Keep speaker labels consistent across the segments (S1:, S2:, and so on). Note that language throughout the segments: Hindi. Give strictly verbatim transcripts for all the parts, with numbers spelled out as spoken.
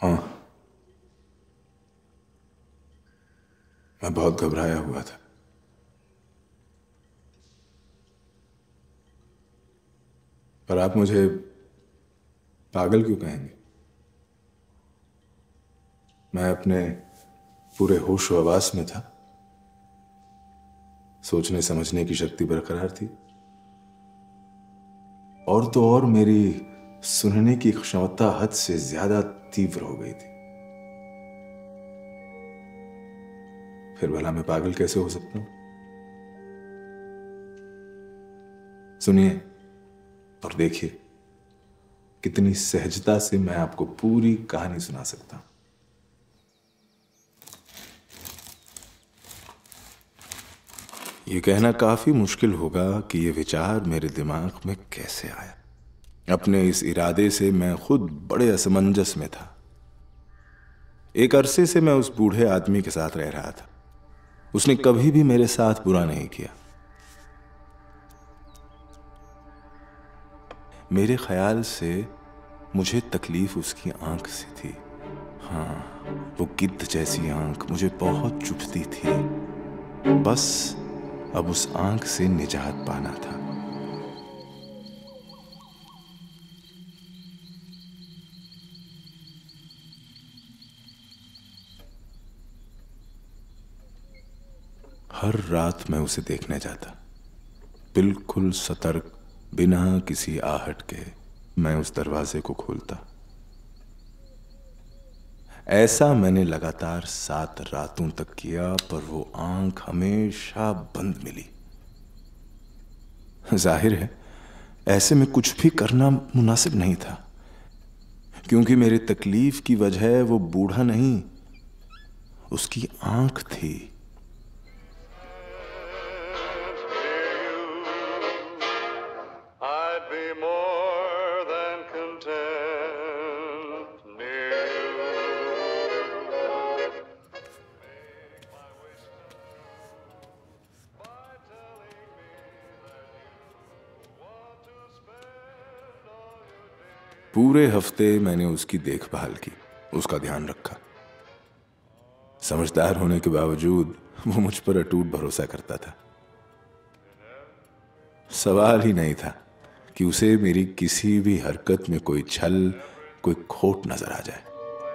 S1: हाँ, मैं बहुत घबराया हुआ था। पर आप मुझे पागल क्यों कहेंगे? मैं अपने पूरे होश व हवास में था। सोचने समझने की शक्ति बरकरार थी, और तो और मेरी सुनने की क्षमता हद से ज्यादा तीव्र हो गई थी। फिर भला मैं पागल कैसे हो सकता हूं? सुनिए और देखिए कितनी सहजता से मैं आपको पूरी कहानी सुना सकता हूं। यह कहना काफी मुश्किल होगा कि यह विचार मेरे दिमाग में कैसे आया। अपने इस इरादे से मैं खुद बड़े असमंजस में था। एक अरसे से मैं उस बूढ़े आदमी के साथ रह रहा था। उसने कभी भी मेरे साथ बुरा नहीं किया। मेरे ख्याल से मुझे तकलीफ उसकी आंख से थी। हाँ, वो गिद्ध जैसी आंख मुझे बहुत चुभती थी। बस अब उस आंख से निजात पाना था। हर रात मैं उसे देखने जाता, बिल्कुल सतर्क, बिना किसी आहट के मैं उस दरवाजे को खोलता। ऐसा मैंने लगातार सात रातों तक किया, पर वो आंख हमेशा बंद मिली। जाहिर है ऐसे में कुछ भी करना मुनासिब नहीं था, क्योंकि मेरी तकलीफ की वजह वो बूढ़ा नहीं, उसकी आंख थी। पूरे हफ्ते मैंने उसकी देखभाल की, उसका ध्यान रखा। समझदार होने के बावजूद वो मुझ पर अटूट भरोसा करता था। सवाल ही नहीं था कि उसे मेरी किसी भी हरकत में कोई छल, कोई खोट नजर आ जाए।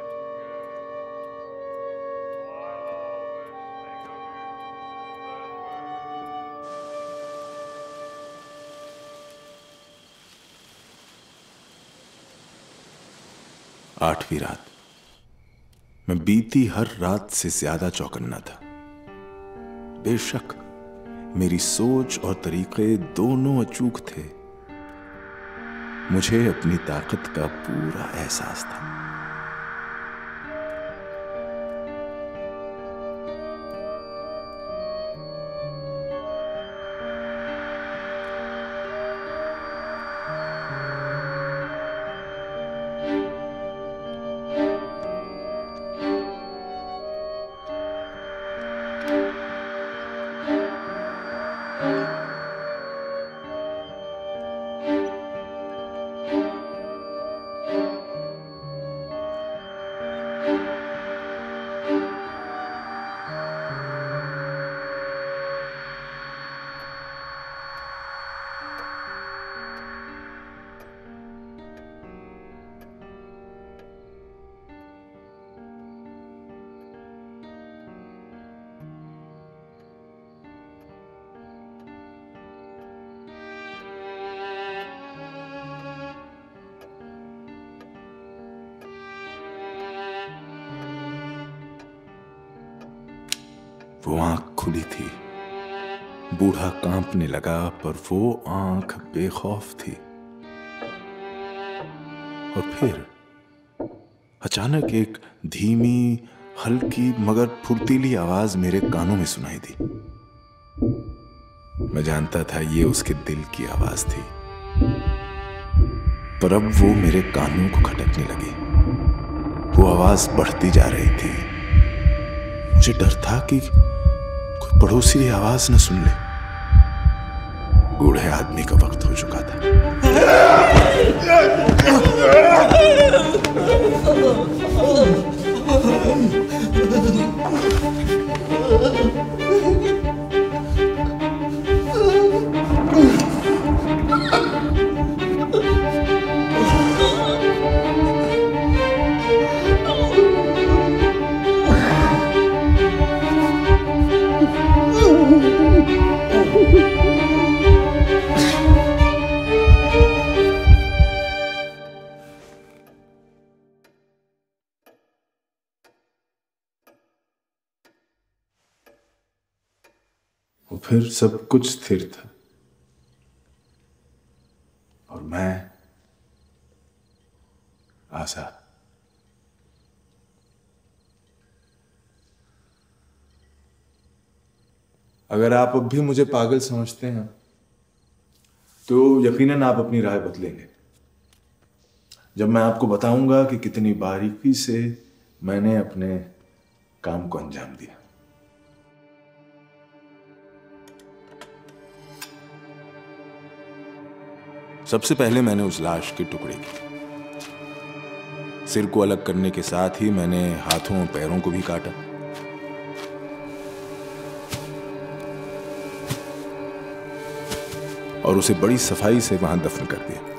S1: आठवीं रात। मैं बीती हर रात से ज्यादा चौकन्ना था। बेशक मेरी सोच और तरीके दोनों अचूक थे। मुझे अपनी ताकत का पूरा एहसास था। वो आंख खुली थी। बूढ़ा कांपने लगा, पर वो आंख बेखौफ थी। और फिर अचानक एक धीमी, हल्की मगर फुर्तीली आवाज मेरे कानों में सुनाई दी। मैं जानता था ये उसके दिल की आवाज थी, पर अब वो मेरे कानों को खटकने लगी। वो आवाज बढ़ती जा रही थी। मुझे डर था कि कोई पड़ोसी ये आवाज न सुन ले। बूढ़े आदमी का वक्त हो चुका था। फिर सब कुछ स्थिर था और मैं आजाद। अगर आप अब भी मुझे पागल समझते हैं तो यकीनन आप अपनी राय बदलेंगे जब मैं आपको बताऊंगा कि कितनी बारीकी से मैंने अपने काम को अंजाम दिया। सबसे पहले मैंने उस लाश के टुकड़े किए। सिर को अलग करने के साथ ही मैंने हाथों और पैरों को भी काटा। और उसे बड़ी सफाई से वहां दफन कर दिया।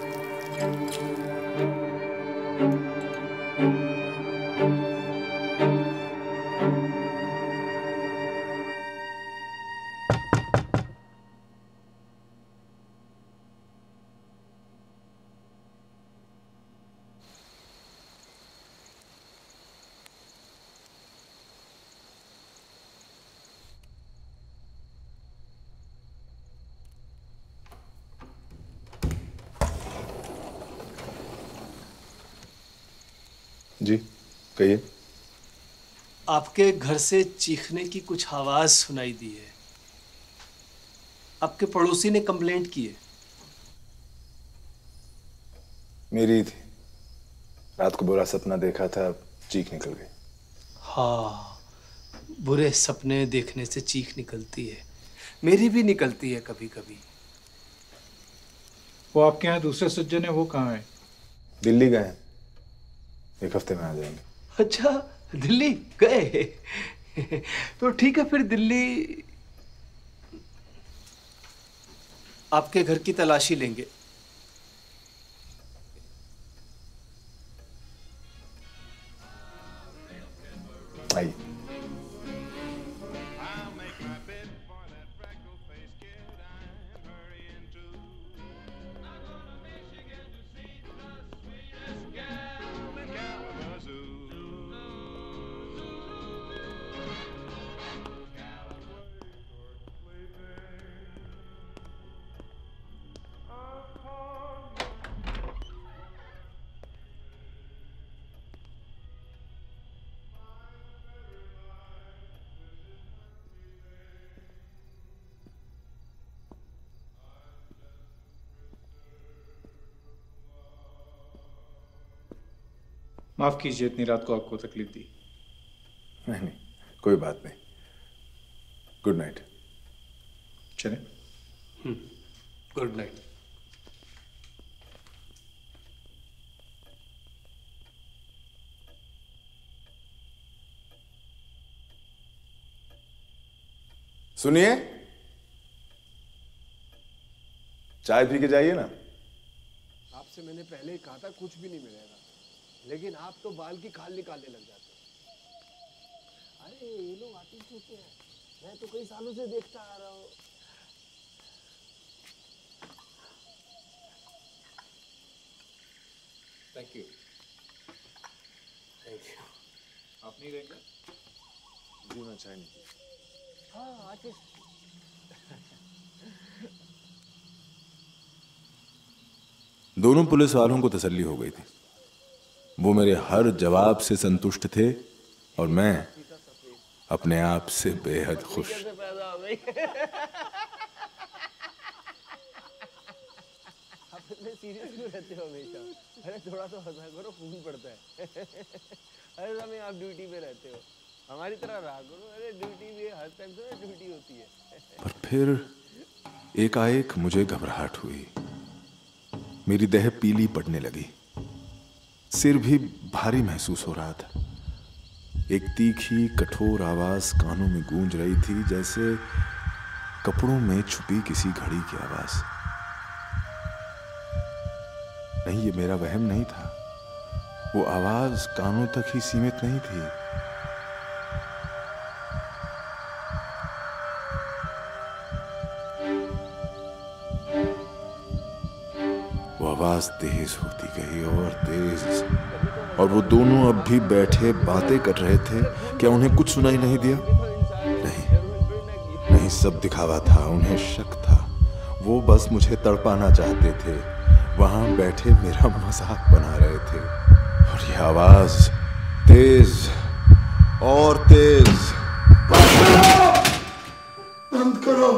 S1: जी कहिए।
S2: आपके घर से चीखने की कुछ आवाज सुनाई दी है। आपके पड़ोसी ने कंप्लेंट की है।
S1: मेरी थी। रात को बुरा सपना देखा था, चीख निकल गई।
S2: हाँ, बुरे सपने देखने से चीख निकलती है। मेरी भी निकलती है कभी कभी।
S3: वो आपके यहाँ दूसरे सज्जन है, वो कहाँ है?
S1: दिल्ली गए हैं, एक हफ्ते में आ जाएंगे।
S2: अच्छा, दिल्ली गए? तो ठीक है, फिर दिल्ली आपके घर की तलाशी लेंगे।
S1: आइए।
S3: माफ कीजिए इतनी रात को आपको तकलीफ दी।
S1: नहीं नहीं, कोई बात नहीं। Good night.
S3: चलें?
S2: Good night.
S1: सुनिए, चाय पी के जाइए ना।
S4: आपसे मैंने पहले ही कहा था कुछ भी नहीं मिलेगा, लेकिन आप तो बाल की खाल निकालने लग जाते हैं। अरे ये लोग आर्टिस्ट होते हैं, मैं तो कई सालों से देखता आ रहा हूँ।
S2: Thank you. Thank you.
S3: आप नहीं रहेंगे?
S1: जी मैं चाय नहीं।
S4: हाँ आर्टिस्ट।
S1: दोनों पुलिस वालों को तसल्ली हो गई थी। वो मेरे हर जवाब से संतुष्ट थे और मैं अपने आप से बेहद खुश।
S4: सीरियस क्यों रहते हो हमेशा? अरे थोड़ा तो हंसा करो, खून पड़ता है। अरे समय आप ड्यूटी पे रहते हो, हमारी तरह रहा करो। अरे ड्यूटी भी हर टाइम तो ड्यूटी होती है।
S1: पर फिर एकाएक मुझे घबराहट हुई। मेरी देह पीली पड़ने लगी। सिर भी भारी महसूस हो रहा था। एक तीखी कठोर आवाज कानों में गूंज रही थी, जैसे कपड़ों में छुपी किसी घड़ी की आवाज। नहीं, ये मेरा वहम नहीं था। वो आवाज कानों तक ही सीमित नहीं थी। वो आवाज तेज होती गई और तेज, और वो दोनों अब भी बैठे बातें कर रहे थे। क्या उन्हें कुछ सुनाई नहीं दिया? नहीं, नहीं, सब दिखावा था। उन्हें शक था। वो बस मुझे तड़पाना चाहते थे। वहां बैठे मेरा मजाक बना रहे थे। और ये आवाज तेज और तेज।
S5: बंद करो।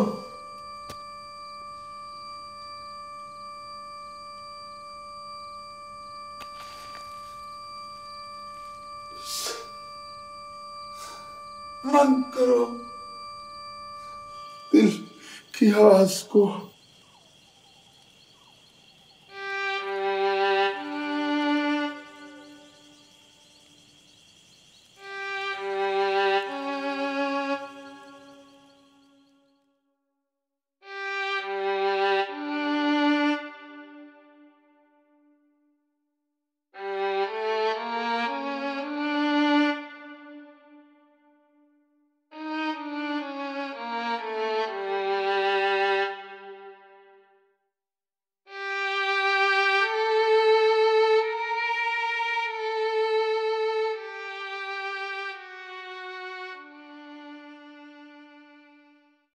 S5: बंद करो। दिल की आवाज को